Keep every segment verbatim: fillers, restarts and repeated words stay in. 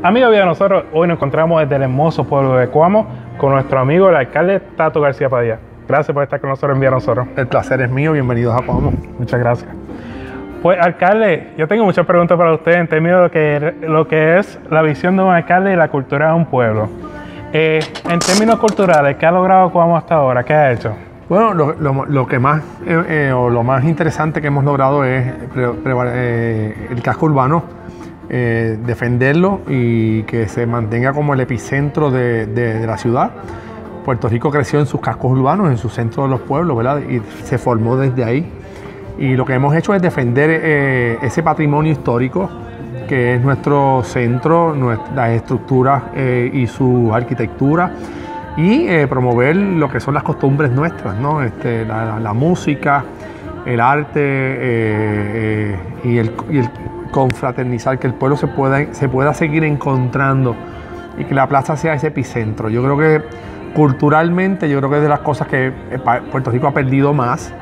Amigos de nosotros, hoy nos encontramos desde el hermoso pueblo de Coamo con nuestro amigo el alcalde Tato García Padilla. Gracias por estar con nosotros en Vía Nosotros. El placer es mío, bienvenidos a Coamo. Muchas gracias. Pues alcalde, yo tengo muchas preguntas para usted en términos de lo que, lo que es la visión de un alcalde y la cultura de un pueblo. Eh, en términos culturales, ¿qué ha logrado Coamo hasta ahora? ¿Qué ha hecho? Bueno, lo, lo, lo que más eh, eh, o lo más interesante que hemos logrado es pre, pre, eh, el casco urbano, eh, defenderlo y que se mantenga como el epicentro de, de, de la ciudad. Puerto Rico creció en sus cascos urbanos, en su centro de los pueblos, ¿verdad? Y se formó desde ahí. Y lo que hemos hecho es defender eh, ese patrimonio histórico que es nuestro centro, nuestras estructuras eh, y su arquitectura, y eh, promover lo que son las costumbres nuestras, ¿no? Este, la, la, la música, el arte eh, eh, y, el, y el confraternizar, que el pueblo se pueda, se pueda seguir encontrando y que la plaza sea ese epicentro. Yo creo que culturalmente, yo creo que es de las cosas que Puerto Rico ha perdido más.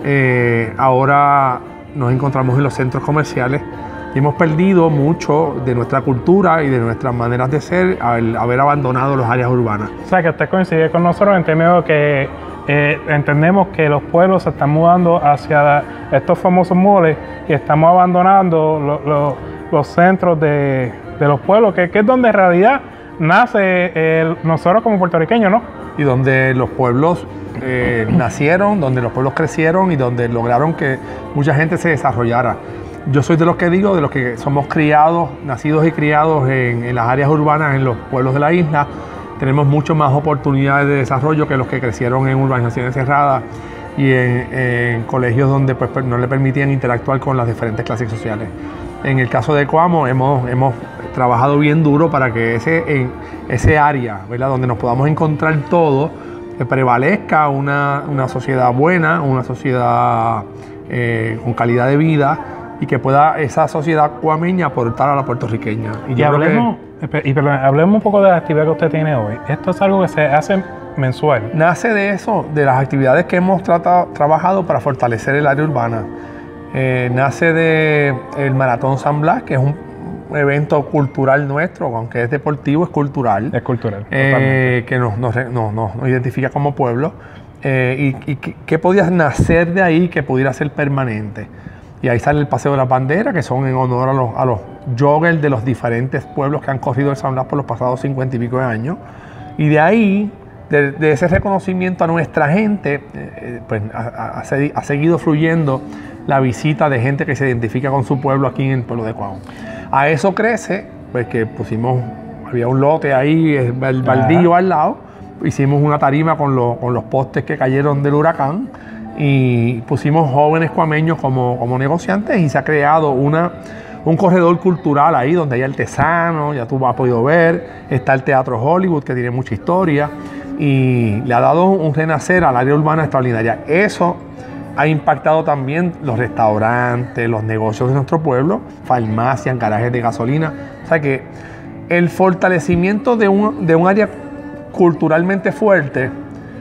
Eh, ahora nos encontramos en los centros comerciales y hemos perdido mucho de nuestra cultura y de nuestras maneras de ser al haber abandonado las áreas urbanas. O sea, que usted coincide con nosotros en términos de que eh, entendemos que los pueblos se están mudando hacia estos famosos moles y estamos abandonando lo, lo, los centros de, de los pueblos, que, que es donde en realidad nace eh, nosotros como puertorriqueños, ¿no? Y donde los pueblos eh, nacieron, donde los pueblos crecieron y donde lograron que mucha gente se desarrollara. Yo soy de los que digo, de los que somos criados, nacidos y criados en, en las áreas urbanas, en los pueblos de la isla. Tenemos mucho más oportunidades de desarrollo que los que crecieron en urbanizaciones cerradas y en, en colegios donde pues, no le permitían interactuar con las diferentes clases sociales. En el caso de Coamo hemos, hemos trabajado bien duro para que ese, en, ese área, ¿verdad?, donde nos podamos encontrar todos, que prevalezca una, una sociedad buena, una sociedad eh, con calidad de vida, y que pueda esa sociedad cuameña aportar a la puertorriqueña. Y, y, hablemos, que, y perdón, hablemos un poco de la actividad que usted tiene hoy. Esto es algo que se hace mensual. Nace de eso, de las actividades que hemos tratado, trabajado para fortalecer el área urbana. Eh, nace del Maratón San Blas, que es un evento cultural nuestro, aunque es deportivo, es cultural. Es cultural, eh, que nos, nos, nos, nos identifica como pueblo. Eh, y y qué podía nacer de ahí que pudiera ser permanente. Y ahí sale el Paseo de la Bandera, que son en honor a los, a los joggers de los diferentes pueblos que han corrido el San Blas por los pasados cincuenta y pico de años. Y de ahí, de, de ese reconocimiento a nuestra gente, eh, pues ha, ha, ha seguido fluyendo la visita de gente que se identifica con su pueblo aquí en el pueblo de Coamo. A eso crece, pues que pusimos, había un lote ahí, el baldío al lado, hicimos una tarima con, lo, con los postes que cayeron del huracán, y pusimos jóvenes cuameños como, como negociantes, y se ha creado una, un corredor cultural ahí donde hay artesanos, ya tú has podido ver, está el Teatro Hollywood, que tiene mucha historia, y le ha dado un renacer al área urbana extraordinaria. Eso ha impactado también los restaurantes, los negocios de nuestro pueblo, farmacias, garajes de gasolina. O sea que el fortalecimiento de un, de un área culturalmente fuerte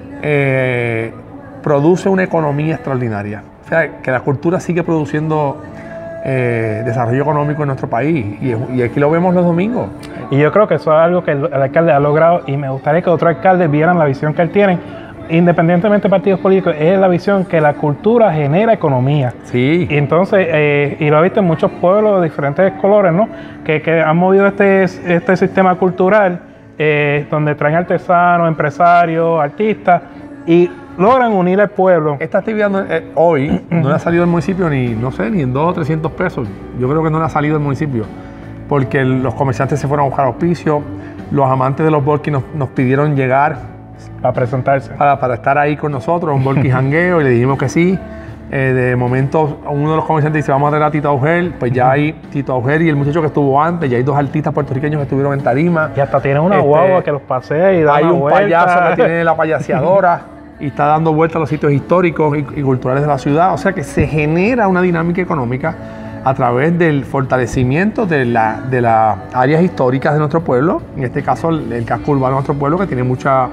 eh, produce una economía extraordinaria. O sea, que la cultura sigue produciendo eh, desarrollo económico en nuestro país, y, y aquí lo vemos los domingos. Y yo creo que eso es algo que el, el alcalde ha logrado, y me gustaría que otros alcaldes vieran la visión que él tiene, independientemente de partidos políticos. Es la visión que la cultura genera economía. Sí. Y entonces, eh, y lo he visto en muchos pueblos de diferentes colores, ¿no? Que, que han movido este, este sistema cultural, eh, donde traen artesanos, empresarios, artistas, y logran unir al pueblo. Esta actividad no, eh, hoy no le ha salido al municipio ni, no sé, ni en dos o trescientos pesos. Yo creo que no le ha salido al municipio, porque los comerciantes se fueron a buscar auspicio, los amantes de los volquis nos, nos pidieron llegar a presentarse. Para, para estar ahí con nosotros, un volquis jangueo, y le dijimos que sí. Eh, de momento, uno de los comerciantes dice, vamos a traer a Tito Auger. Pues ya hay Tito Auger y el muchacho que estuvo antes, ya hay dos artistas puertorriqueños que estuvieron en tarima. Y hasta tiene una este, guagua que los pasea y da hay una un vuelta. payaso que tiene la payaseadora y está dando vueltas a los sitios históricos y, y culturales de la ciudad. O sea que se genera una dinámica económica a través del fortalecimiento de las de la áreas históricas de nuestro pueblo, en este caso el, el casco urbano de nuestro pueblo, que tiene mucha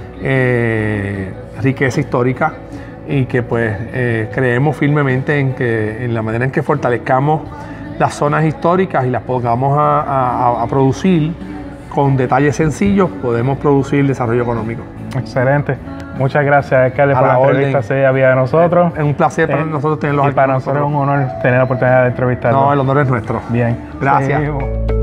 eh, riqueza histórica, y que pues eh, creemos firmemente en que en la manera en que fortalezcamos las zonas históricas y las podamos a, a, a producir con detalles sencillos, podemos producir desarrollo económico. Excelente. Muchas gracias, alcalde, A por la la orden. entrevista ese día de nosotros. Es un placer para Eh, nosotros tenerlos y aquí para con nosotros es un honor tener la oportunidad de entrevistarlos. No, el honor es nuestro. Bien. Gracias. Seguimos.